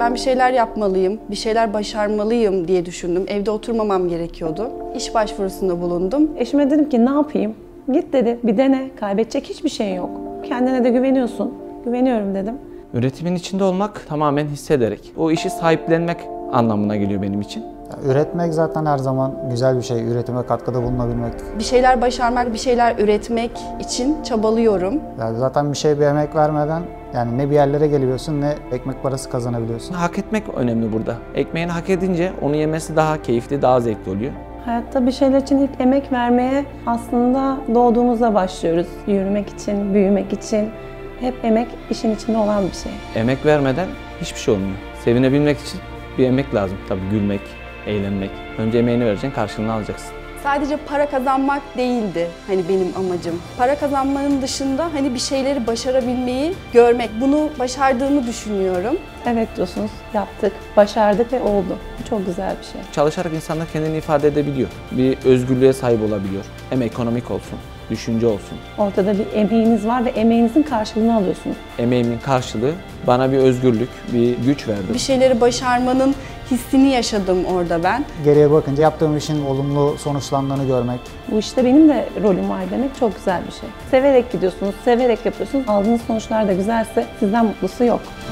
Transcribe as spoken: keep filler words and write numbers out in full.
Ben bir şeyler yapmalıyım, bir şeyler başarmalıyım diye düşündüm. Evde oturmamam gerekiyordu. İş başvurusunda bulundum. Eşime dedim ki ne yapayım? Git dedi, bir dene. Kaybedecek hiçbir şey yok. Kendine de güveniyorsun. Güveniyorum dedim. Üretimin içinde olmak tamamen hissederek. O işi sahiplenmek anlamına geliyor benim için. Üretmek zaten her zaman güzel bir şey. Üretime katkıda bulunabilmek. Bir şeyler başarmak, bir şeyler üretmek için çabalıyorum. Yani zaten bir şey bir emek vermeden yani ne bir yerlere geliyorsun ne ekmek parası kazanabiliyorsun. Hak etmek önemli burada. Ekmeğini hak edince onu yemesi daha keyifli, daha zevkli oluyor. Hayatta bir şeyler için ilk emek vermeye aslında doğduğumuzda başlıyoruz. Yürümek için, büyümek için. Hep emek işin içinde olan bir şey. Emek vermeden hiçbir şey olmuyor. Sevinebilmek için bir emek lazım. Tabii gülmek, eğlenmek. Önce emeğini vereceksin, karşılığını alacaksın. Sadece para kazanmak değildi hani benim amacım. Para kazanmanın dışında hani bir şeyleri başarabilmeyi görmek. Bunu başardığımı düşünüyorum. Evet diyorsunuz, yaptık, başardık ve oldu. Bu çok güzel bir şey. Çalışarak insanlar kendini ifade edebiliyor. Bir özgürlüğe sahip olabiliyor. Hem ekonomik olsun, düşünce olsun. Ortada bir emeğiniz var ve emeğinizin karşılığını alıyorsunuz. Emeğimin karşılığı bana bir özgürlük, bir güç verdi. Bir şeyleri başarmanın hissini yaşadım orada ben. Geriye bakınca yaptığım işin olumlu sonuçlandığını görmek. Bu işte benim de rolüm var demek çok güzel bir şey. Severek gidiyorsunuz, severek yapıyorsunuz. Aldığınız sonuçlar da güzelse sizden mutlusu yok.